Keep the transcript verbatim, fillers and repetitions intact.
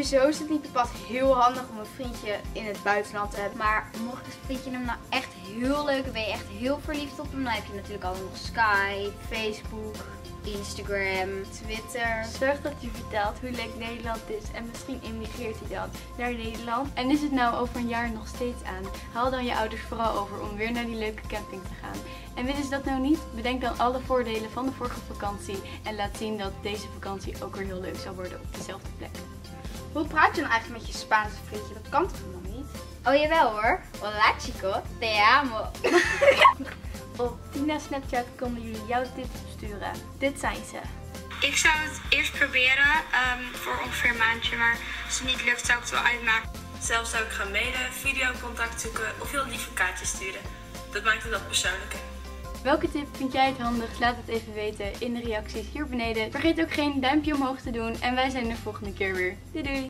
Sowieso is het niet bepaald heel handig om een vriendje in het buitenland te hebben. Maar mocht het vriendje hem nou echt heel leuk en ben je echt heel verliefd op hem, dan heb je natuurlijk al nog Skype, Facebook, Instagram, Twitter. Zorg dat je vertelt hoe leuk Nederland is en misschien emigreert hij dan naar Nederland. En is het nou over een jaar nog steeds aan? Haal dan je ouders vooral over om weer naar die leuke camping te gaan. En willen ze dat nou niet? Bedenk dan alle voordelen van de vorige vakantie en laat zien dat deze vakantie ook weer heel leuk zal worden op dezelfde plek. Hoe praat je dan eigenlijk met je Spaanse vriendje? Dat kan toch helemaal niet? Oh jawel hoor. Hola chico, te amo. Op Tina Snapchat konden jullie jouw tips sturen. Dit zijn ze. Ik zou het eerst proberen um, voor ongeveer een maandje, maar als het niet lukt zou ik het wel uitmaken. Zelf zou ik gaan mailen, videocontact zoeken of heel lieve kaartjes sturen. Dat maakt het wat persoonlijker. Welke tip vind jij het handigst? Laat het even weten in de reacties hier beneden. Vergeet ook geen duimpje omhoog te doen en wij zijn de volgende keer weer. Doei doei!